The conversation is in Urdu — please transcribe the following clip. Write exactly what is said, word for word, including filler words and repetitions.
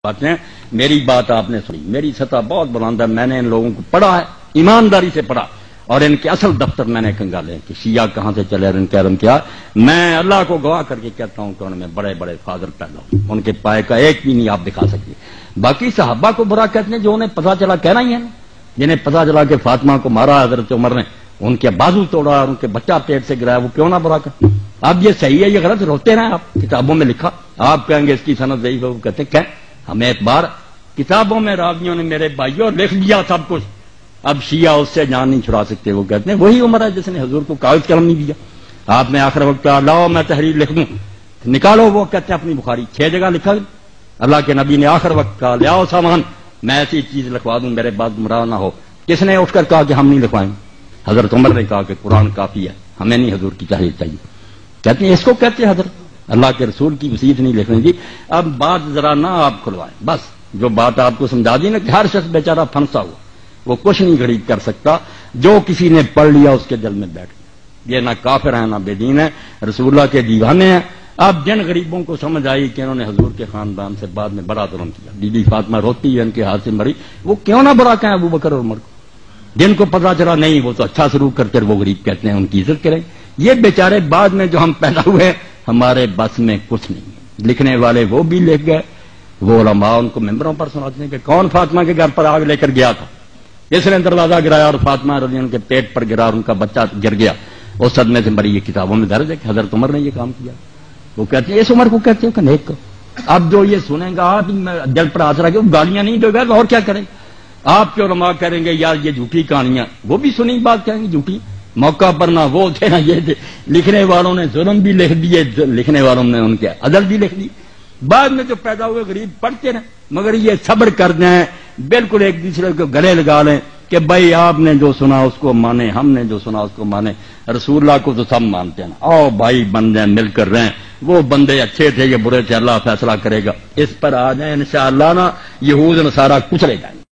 فرماتے ہیں میری بات آپ نے سنی، میری سطح بہت بلند ہے، میں نے ان لوگوں کو پڑھا ہے، ایمانداری سے پڑھا، اور ان کے اصل دفتر میں نے کنگالے کہ شیعہ کہاں سے چلے اور ان کا کیا. میں اللہ کو گواہ کر کے کہتا ہوں کہ ان میں بڑے بڑے فاضل پیدا ہوں، ان کے پائے کا ایک بھی نہیں آپ دکھا سکتے. باقی صحابہ کو برا کہتے ہیں جو انہیں پتا چلا، کہنا ہی ہے نا، جنہیں پتا چلا کہ فاطمہ کو مارا حضرت عمر نے، ان کے بازو توڑا اور ان کے بچہ پیٹ سے گرایا، وہ کیوں نہ برا کرتے. اب یہ صحیح ہے یہ غلط، روتے رہے آپ، کتابوں میں لکھا، آپ کہیں گے اس کی سند ضعیف ہے، وہ کہتے ہیں کہ ہمیں ایک بار کتابوں میں راویوں نے میرے بھائیوں لکھ لیا سب کچھ، اب شیعہ اس سے جان نہیں چھڑا سکتے. وہ کہتے ہیں وہی عمر ہے جس نے حضور کو کاغذ قلم نہیں دیا. آپ نے آخر وقت کہا لاؤ میں تحریر لکھ دوں، نکالو. وہ کہتے ہیں اپنی بخاری چھ جگہ لکھا. اللہ کے نبی نے آخر وقت کہا لاؤ سامان، میں ایسی چیز لکھوا دوں میرے بعد گمراہ نہ ہو. کس نے اٹھ کر کہا کہ ہم نہیں لکھوائیں؟ حضرت عمر نے کہا کہ قرآن کافی ہے، ہمیں نہیں حضور کی تحریر چاہیے. کہتے ہیں اس کو کہتے ہیں حضرت اللہ کے رسول کی وصیت نہیں لکھنے دی. اب بات ذرا نہ آپ کھلوائیں، بس جو بات آپ کو سمجھا دی نا کہ ہر شخص بیچارہ پھنسا ہوا، وہ کچھ نہیں غریب کر سکتا، جو کسی نے پڑھ لیا اس کے دل میں بیٹھ گیا. یہ نہ کافر ہیں نہ بے دین ہے، رسول اللہ کے دیوانے ہیں. اب جن غریبوں کو سمجھ آئی کہ انہوں نے حضور کے خاندان سے بعد میں بڑا ظلم کیا، بی بی فاطمہ روتی ہے ان کے ہاتھ سے مری، وہ کیوں نہ برا کہیں ابو بکر اور عمر کو. جن کو پتا چلا نہیں وہ تو اچھا سلوک کرتے وہ غریب کہتے ہیں، ان کی عزت کریں. یہ بیچارے بعد میں جو ہم پیدا ہوئے ہمارے بس میں کچھ نہیں ہے. لکھنے والے وہ بھی لکھ گئے، وہ علماء ان کو ممبروں پر سناتے ہیں کہ کون فاطمہ کے گھر پر آگ لے کر گیا تھا، اس نے دروازہ گرایا اور فاطمہ رضی اللہ عنہا کے پیٹ پر گرا اور ان کا بچہ گر گیا، اس صدمے سے مری. یہ کتابوں میں درج ہے کہ حضرت عمر نے یہ کام کیا. وہ کہتے ہیں اس عمر کو کہتے ہیں کہ نیک کو. اب جو یہ سنیں گا آپ دل پر ہاتھ رکھے، وہ گالیاں نہیں دے گا اور کیا کریں. آپ کے علماء کریں گے یار یہ جھوٹی کہانیاں، وہ بھی سنی بات کہیں گے جھوٹی، موقع پر نہ وہ تھے نہ یہ تھے. لکھنے والوں نے ظلم بھی لکھ دیے، لکھنے والوں نے ان کے عدل بھی لکھ دی. بعد میں جو پیدا ہوئے غریب پڑھتے رہے، مگر یہ صبر کر دیں، بالکل ایک دوسرے کو گلے لگا لیں کہ بھائی آپ نے جو سنا اس کو مانے، ہم نے جو سنا اس کو مانے. رسول اللہ کو تو سب مانتے ہیں، آؤ بھائی بن جائیں، مل کر رہیں. وہ بندے اچھے تھے یہ برے تھے، اللہ فیصلہ کرے گا. اس پر آ جائیں انشاءاللہ نا، یہود نصارہ کچلے جائیں.